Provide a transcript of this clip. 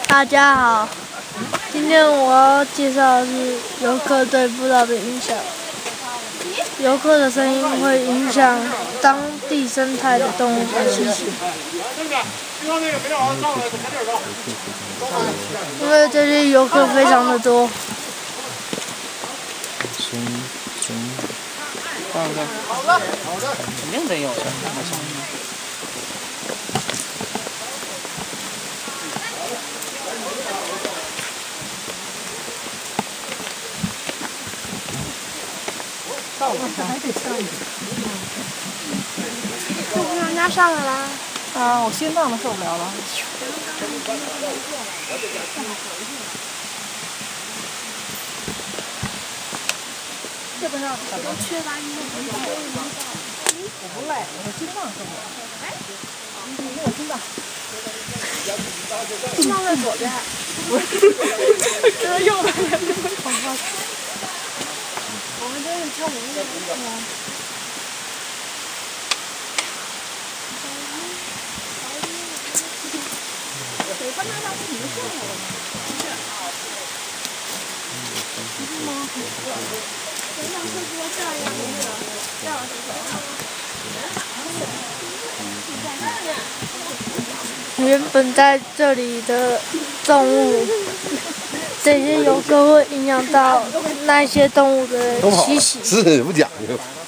大家好，今天我要介绍的是游客对步道的影响。游客的声音会影响当地生态的动物的栖息。因为这里游客非常的多。 好的，肯定得有的，我相信。到了，还得上去。 这不人家上来了。 啊，我心脏都受不了了。这个上怎么缺乏运动？我不累，我是心脏受不了。哎，你没有心脏。心脏在左边。不是，这是右边。我们这是跳舞的。谁帮他让自己上来了？是吗？人家是说这样那个，这样是原本在这里的动物，这些游客会影响到那些动物的栖息。 是不讲究。